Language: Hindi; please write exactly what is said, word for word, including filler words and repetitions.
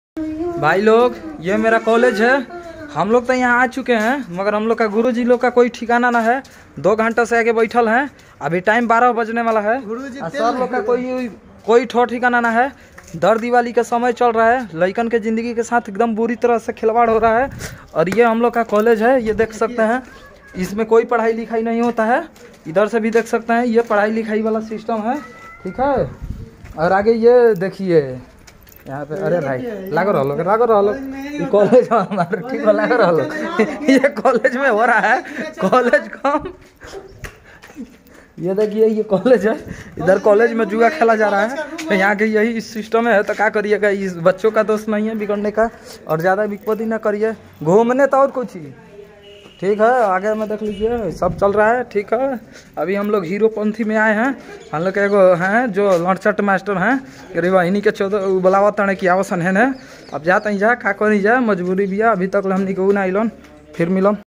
भाई लोग ये मेरा कॉलेज है। हम लोग तो यहाँ आ चुके हैं मगर हम लोग का गुरुजी लोग का कोई ठिकाना ना है। दो घंटा से आगे बैठल हैं। अभी टाइम बारह बजने वाला है। सब लोग का कोई कोई ठो ठिकाना ना है। दर दिवाली का समय चल रहा है। लड़कन के ज़िंदगी के साथ एकदम बुरी तरह से खिलवाड़ हो रहा है। और ये हम लोग का कॉलेज है, ये देख सकते हैं। इसमें कोई पढ़ाई लिखाई नहीं होता है। इधर से भी देख सकते हैं, ये पढ़ाई लिखाई वाला सिस्टम है, ठीक है। और आगे ये देखिए यहाँ पे, अरे भाई लागो रहो लोग लागो रहो लोग कॉलेज हमारे, ठीक है लागो रहो लोग। ये कॉलेज में हो रहा है कॉलेज कम। ये देखिए ये कॉलेज है। इधर कॉलेज में जुआ खेला जा रहा है। तो यहाँ के यही सिस्टम है। तो क्या करिएगा, इस बच्चों का दोस्त नहीं है बिगड़ने का। और ज़्यादा विपत्ति ना करिए, घूमने तो और कुछ ही ठीक है। आगे में देख लीजिए सब चल रहा है, ठीक है। अभी हम लोग हीरो पंथी में आए हैं। हम लोग एगो हैं जो लड़चट मास्टर हैं, करीब इन्हीं के चौदह बुलावा तने की आवसन है। अब जाते ही जा का नहीं जा, मजबूरी भी है। अभी तक हमने को ना अलन, फिर मिलन।